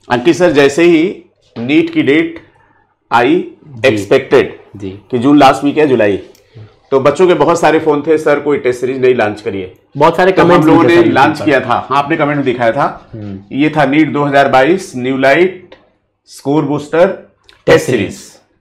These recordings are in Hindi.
अंकित सर, जैसे ही नीट की डेट आई एक्सपेक्टेड जी कि जून लास्ट वीक है, जुलाई, तो बच्चों के बहुत सारे फोन थे, सर कोई टेस्ट सीरीज नहीं लॉन्च करिए। बहुत सारे तो कमेंट्स हम लोगों ने लॉन्च किया था। हाँ, आपने कमेंट में दिखाया था। ये था NEET 2022 New Light score booster test series,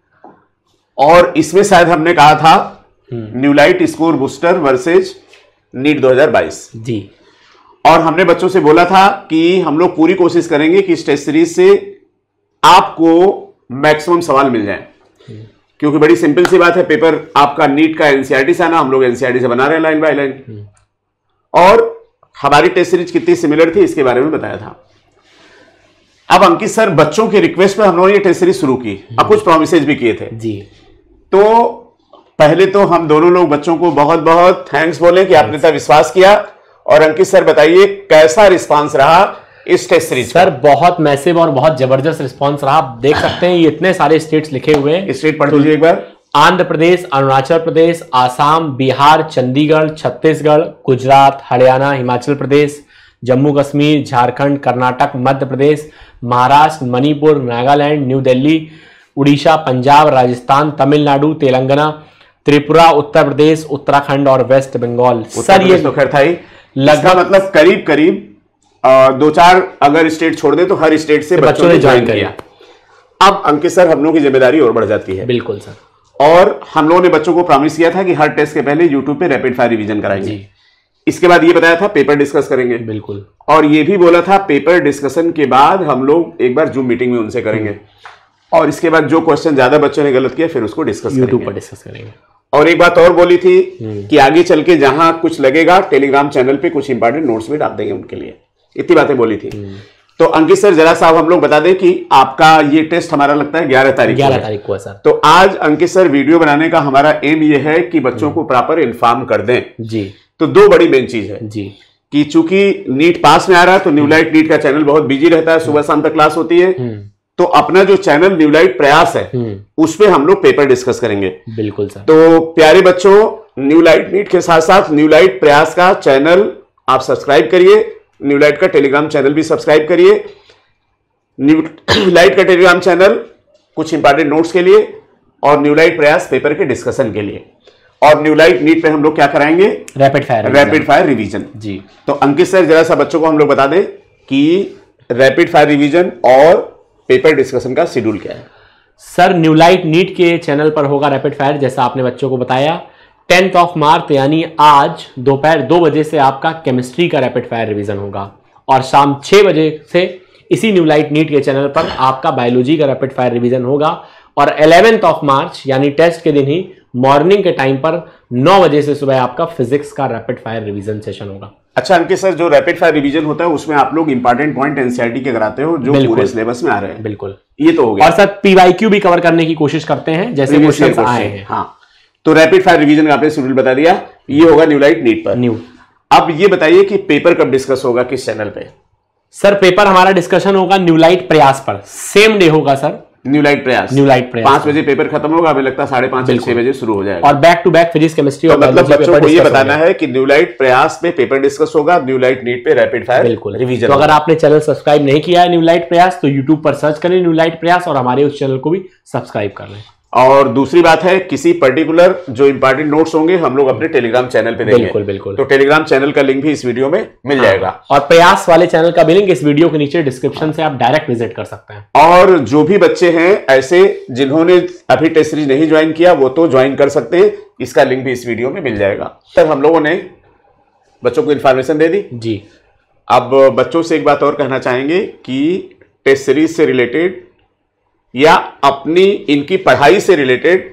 और इसमें शायद हमने कहा था New Light score booster versus NEET 2022 जी। और हमने बच्चों से बोला था कि हम लोग पूरी कोशिश करेंगे कि इस टेस्ट सीरीज से आपको मैक्सिमम सवाल मिल जाए, क्योंकि बड़ी सिंपल सी बात है, पेपर आपका नीट का एनसीईआरटी से आना, हम लोग एनसीईआरटी से बना रहे हैं लाइन बाय लाइन, और हमारी टेस्ट सीरीज कितनी सिमिलर थी इसके बारे में बताया था। अब अंकित सर, बच्चों के रिक्वेस्ट पर हम लोगों ने ये टेस्ट सीरीज शुरू की, अब कुछ प्रोमिसेज भी किए थे जी। तो पहले तो हम दोनों लोग बच्चों को बहुत बहुत थैंक्स बोले कि आपने इतना विश्वास किया। और अंकित सर बताइए कैसा रिस्पांस रहा इस टेस्ट सीरीज? सर बहुत मैसिव और बहुत जबरदस्त रिस्पांस रहा। आप देख सकते हैं ये इतने सारे स्टेट्स लिखे हुए हैं। स्टेट पढ़ दीजिए एक बार। आंध्र प्रदेश, अरुणाचल प्रदेश, आसाम, बिहार, चंडीगढ़, छत्तीसगढ़, गुजरात, हरियाणा, हिमाचल प्रदेश, जम्मू कश्मीर, झारखंड, कर्नाटक, मध्य प्रदेश, महाराष्ट्र, मणिपुर, नागालैंड, न्यू दिल्ली, उड़ीसा, पंजाब, राजस्थान, तमिलनाडु, तेलंगाना, त्रिपुरा, उत्तर प्रदेश, उत्तराखंड और वेस्ट बंगाल। सर ये तो खैर था ही, लगभग मतलब करीब करीब 2-4 अगर स्टेट छोड़ दे तो हर स्टेट से बच्चों ने ज्वाइन किया। अब अंकित सर, हम लोगों की जिम्मेदारी और बढ़ जाती है। बिल्कुल सर। और हम लोगों ने बच्चों को प्रॉमिस किया था कि हर टेस्ट के पहले यूट्यूब पे रैपिड फायर रिवीजन कराएंगे। इसके बाद ये बताया था पेपर डिस्कस करेंगे। बिल्कुल। और ये भी बोला था पेपर डिस्कशन के बाद हम लोग एक बार जूम मीटिंग में उनसे करेंगे, और इसके बाद जो क्वेश्चन ज्यादा बच्चों ने गलत किया फिर उसको डिस्कस यूट्यूब पर डिस्कस करेंगे। और एक बात और बोली थी कि आगे चल के जहां कुछ लगेगा टेलीग्राम चैनल पे कुछ इंपॉर्टेंट नोट्स भी डाल देंगे उनके लिए। इतनी बातें बोली थी। तो अंकित सर, जरा साहब हम लोग बता दें कि आपका ये टेस्ट हमारा लगता है 11 तारीख को है सर। तो आज अंकित सर वीडियो बनाने का हमारा एम ये है कि बच्चों को प्रॉपर इन्फॉर्म कर दें जी। तो दो बड़ी मेन चीज है जी कि चूंकि नीट पास में आ रहा है तो न्यू लाइट नीट का चैनल बहुत बिजी रहता है, सुबह शाम तक क्लास होती है, तो अपना जो चैनल न्यू लाइट प्रयास है उस पे हम लोग पेपर डिस्कस करेंगे। बिल्कुल सर। तो प्यारे बच्चों, न्यू लाइट नीट के साथ साथ न्यू लाइट प्रयास का चैनल आप सब्सक्राइब करिए, न्यू लाइट का टेलीग्राम चैनल भी सब्सक्राइब करिए। न्यू लाइट का टेलीग्राम चैनल कुछ इंपॉर्टेंट नोट्स के लिए और न्यू लाइट प्रयास पेपर के डिस्कशन के लिए, और न्यू लाइट नीट पे हम लोग क्या कराएंगे? रैपिड फायर रिवीजन जी। तो अंकित सर, जरा सा बच्चों को हम लोग बता दें कि रैपिड फायर रिवीजन और पेपर डिस्कशन का शेड्यूल क्या है। सर न्यू लाइट नीट के चैनल पर होगा रैपिड फायर, जैसा आपने बच्चों को बताया। 10 मार्च यानी आज दोपहर 2 बजे से आपका केमिस्ट्री का रैपिड फायर रिवीजन होगा, और शाम 6 बजे से इसी न्यू लाइट नीट के चैनल पर आपका बायोलॉजी का रैपिड फायर रिवीजन होगा। और 11 मार्च यानी टेस्ट के दिन ही मॉर्निंग के टाइम पर 9 बजे से सुबह आपका फिजिक्स का रैपिड फायर रिवीजन सेशन होगा। अच्छा अंकित सर, जो रैपिड फायर रिवीजन होता है उसमें आप लोग इंपॉर्टेंट पॉइंट एनसीईआरटी के कराते हो जो पूरे सिलेबस में आ रहे हैं? बिल्कुल, ये तो हो गया। और सर पीवाईक्यू भी कवर करने की कोशिश करते हैं जैसे क्वेश्चंस आए हैं। हाँ, तो रैपिड फायर रिवीजन का आपने शेड्यूल बता दिया, ये होगा न्यू लाइट नीट पर। अब ये बताइए कि पेपर कब डिस्कस होगा, किस चैनल पे? सर पेपर हमारा डिस्कशन होगा न्यू लाइट प्रयास पर, सेम डे होगा सर। न्यू लाइट प्रयास 5 बजे पेपर खत्म होगा, हमें लगता है 5:30 से 6 बजे शुरू हो जाएगा, और back to back physics chemistry. तो मतलब बच्चों को ये बताना है कि न्यू लाइट प्रयास पे पेपर डिस्कस होगा, न्यू लाइट नीट पे रैपिड फायर रिवीजन। तो अगर आपने चैनल सब्सक्राइब नहीं किया है न्यू लाइट प्रयास, तो यूट्यूब पर सर्च करें न्यू लाइट प्रयास और हमारे उस चैनल को भी सब्सक्राइब कर लें। और दूसरी बात है, किसी पर्टिकुलर जो इंपॉर्टेंट नोट्स होंगे हम लोग अपने टेलीग्राम चैनल पे देंगे। बिल्कुल। तो टेलीग्राम चैनल का लिंक भी इस वीडियो में मिल जाएगा, और प्रयास वाले चैनल का भी लिंक इस वीडियो के नीचे डिस्क्रिप्शन से आप डायरेक्ट विजिट कर सकते हैं। और जो भी बच्चे हैं ऐसे जिन्होंने अभी टेस्ट सीरीज नहीं ज्वाइन किया वो तो ज्वाइन कर सकते हैं, इसका लिंक भी इस वीडियो में मिल जाएगा। सर हम लोगों ने बच्चों को इन्फॉर्मेशन दे दी जी। अब बच्चों से एक बात और कहना चाहेंगे कि टेस्ट सीरीज से रिलेटेड या अपनी इनकी पढ़ाई से रिलेटेड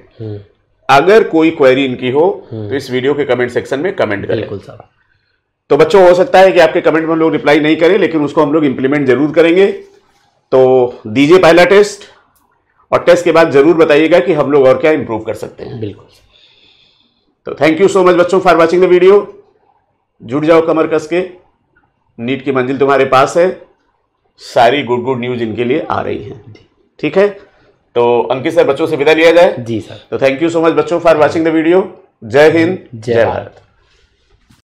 अगर कोई क्वेरी इनकी हो तो इस वीडियो के कमेंट सेक्शन में कमेंट करें। बिल्कुल सर। तो बच्चों, हो सकता है कि आपके कमेंट में हम लोग रिप्लाई नहीं करें, लेकिन उसको हम लोग इंप्लीमेंट जरूर करेंगे। तो दीजिए पहला टेस्ट, और टेस्ट के बाद जरूर बताइएगा कि हम लोग और क्या इंप्रूव कर सकते हैं। बिल्कुल। तो थैंक यू सो मच बच्चों फॉर वॉचिंग द वीडियो। जुड़ जाओ कमर कस के, नीट की मंजिल तुम्हारे पास है, सारी गुड न्यूज इनके लिए आ रही है। ठीक है, तो अंकित सर बच्चों से विदा लिया जाए। जी सर। तो थैंक यू सो मच बच्चों फॉर वॉचिंग द वीडियो। जय हिंद, जय भारत।